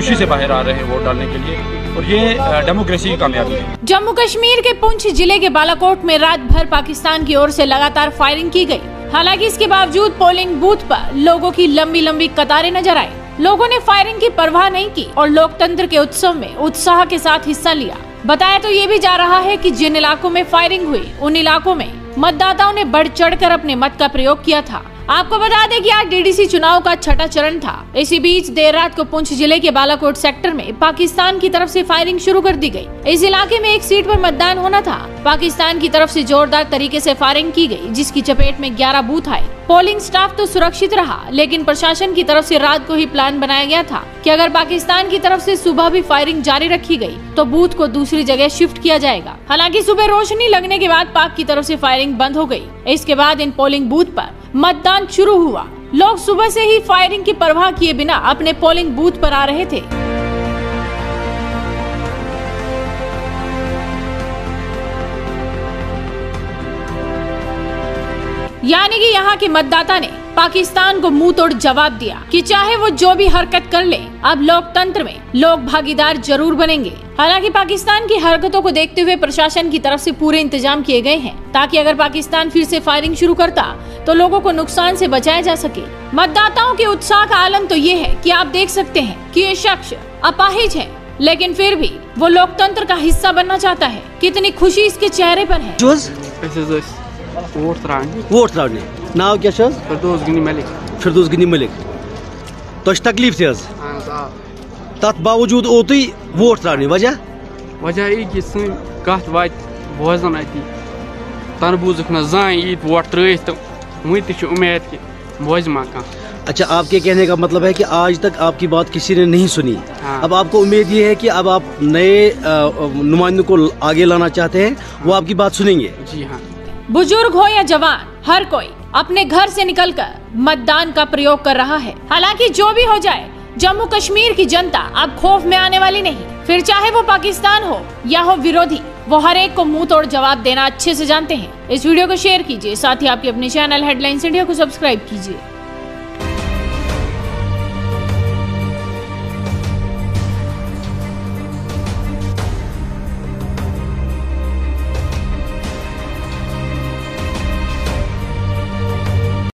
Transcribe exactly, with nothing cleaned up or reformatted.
खुशी से बाहर आ रहे हैं वोट डालने के लिए, और ये डेमोक्रेसी की कामयाबी है। जम्मू कश्मीर के पुंछ जिले के बालाकोट में रात भर पाकिस्तान की ओर से लगातार फायरिंग की गई। हालांकि इसके बावजूद पोलिंग बूथ पर लोगों की लंबी लंबी कतारें नजर आई। लोगों ने फायरिंग की परवाह नहीं की और लोकतंत्र के उत्सव में उत्साह के साथ हिस्सा लिया। बताया तो ये भी जा रहा है कि जिन इलाकों में फायरिंग हुई उन इलाकों में मतदाताओं ने बढ़ चढ़कर अपने मत का प्रयोग किया था। आपको बता दें कि आज डीडीसी चुनाव का छठा चरण था। इसी बीच देर रात को पुंछ जिले के बालाकोट सेक्टर में पाकिस्तान की तरफ से फायरिंग शुरू कर दी गई। इस इलाके में एक सीट पर मतदान होना था। पाकिस्तान की तरफ से जोरदार तरीके से फायरिंग की गई, जिसकी चपेट में ग्यारह बूथ आए। पोलिंग स्टाफ तो सुरक्षित रहा, लेकिन प्रशासन की तरफ से रात को ही प्लान बनाया गया था कि अगर पाकिस्तान की तरफ से सुबह भी फायरिंग जारी रखी गई तो बूथ को दूसरी जगह शिफ्ट किया जाएगा। हालांकि सुबह रोशनी लगने के बाद पाक की तरफ से फायरिंग बंद हो गई। इसके बाद इन पोलिंग बूथ पर मतदान शुरू हुआ। लोग सुबह से ही फायरिंग की परवाह किए बिना अपने पोलिंग बूथ पर आ रहे थे। यानी कि यहाँ के मतदाता ने पाकिस्तान को मुंह तोड़ जवाब दिया कि चाहे वो जो भी हरकत कर ले, अब लोकतंत्र में लोग भागीदार जरूर बनेंगे। हालांकि पाकिस्तान की हरकतों को देखते हुए प्रशासन की तरफ से पूरे इंतजाम किए गए हैं, ताकि अगर पाकिस्तान फिर से फायरिंग शुरू करता तो लोगों को नुकसान से बचाया जा सके। मतदाताओं के उत्साह का आलम तो ये है कि आप देख सकते हैं कि ये शख्स अपाहिज है, लेकिन फिर भी वो लोकतंत्र का हिस्सा बनना चाहता है। कितनी खुशी इसके चेहरे पर है। वोट त्राने वोट त्राने नाव क्या छस फिरदौस गनी मलिक फिरदौस गनी मलिक तो तकलीफ थे तथ बावजूद ओ तुई वोट त्राने वजह वजह यह कि सन कत वात बोजन अति तन बूजुक न जान ईद वोट त्रैथ तो वह तह उम्मीद कि बोज मा कह। अच्छा, आपके कहने का मतलब है कि आज तक आपकी बात किसी ने नहीं सुनी। हाँ। अब आपको उम्मीद ये है कि अब आप नए नुमाइंदों को आगे लाना चाहते हैं, वो आपकी बात सुनेंगे। जी हाँ। बुजुर्ग हो या जवान, हर कोई अपने घर से निकलकर मतदान का प्रयोग कर रहा है। हालांकि जो भी हो जाए, जम्मू कश्मीर की जनता अब खौफ में आने वाली नहीं। फिर चाहे वो पाकिस्तान हो या हो विरोधी, वो हर एक को मुंह तोड़ जवाब देना अच्छे से जानते हैं। इस वीडियो को शेयर कीजिए, साथ ही आपके अपने चैनल हेडलाइंस इंडिया को सब्सक्राइब कीजिए।